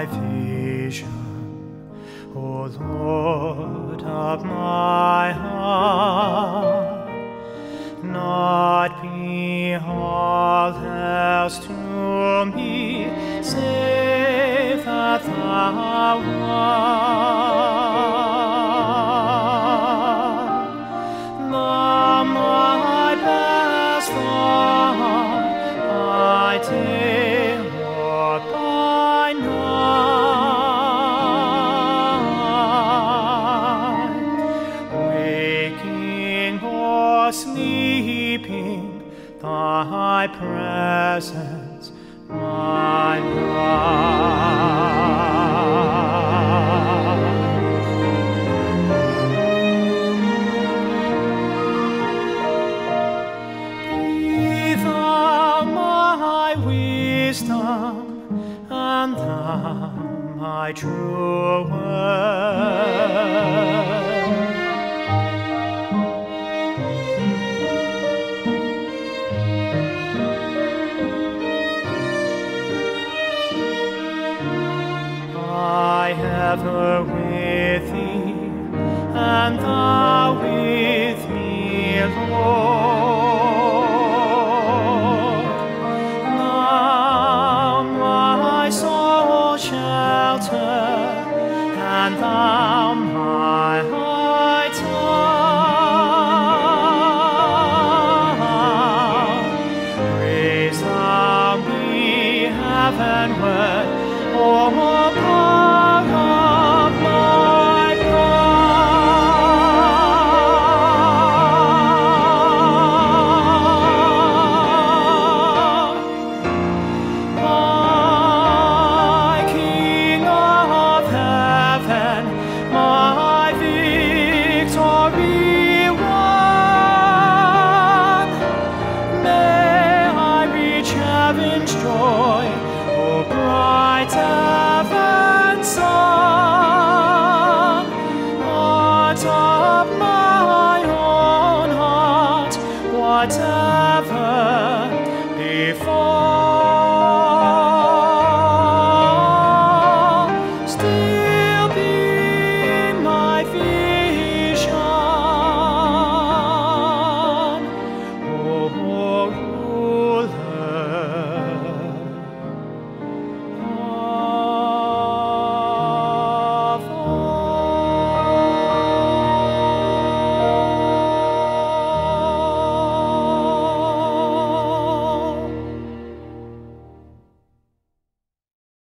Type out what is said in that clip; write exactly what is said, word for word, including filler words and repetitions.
my vision, O Lord of my heart. Not be all else to me, save that thou art. Thou my best thought, by day or by night, waking or sleeping, thy presence my life. Be thou my wisdom, and thou my true word. Ever with thee, and thou with me, Lord. Thou my soul shelter, and thou my high tower. Raise thou me heavenward, O God of my God. My King of heaven, my victory won, may I reach heaven's joy, O bright heaven's sun. Heart of my own heart, whatever